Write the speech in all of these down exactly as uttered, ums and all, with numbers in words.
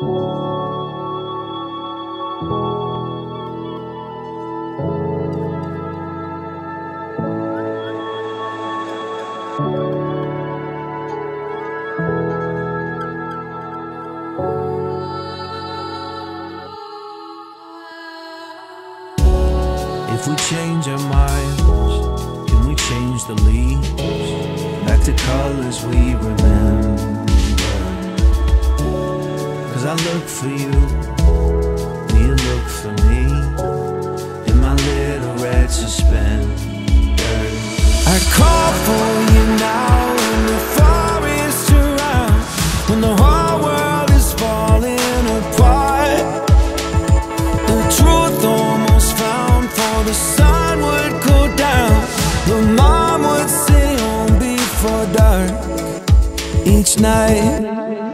If we change our minds, can we change the leaves back to colors we remember? Cause I look for you, do you look for me? In my little red suspenders, I call for you now when the forest around, when the whole world is falling apart. The truth almost found, for the sun would go down, the mom would say home before dark each night.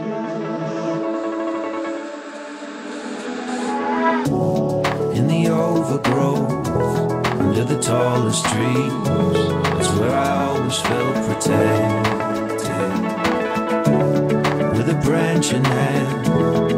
In the overgrowth, under the tallest trees, that's where I always felt protected. With a branch in hand,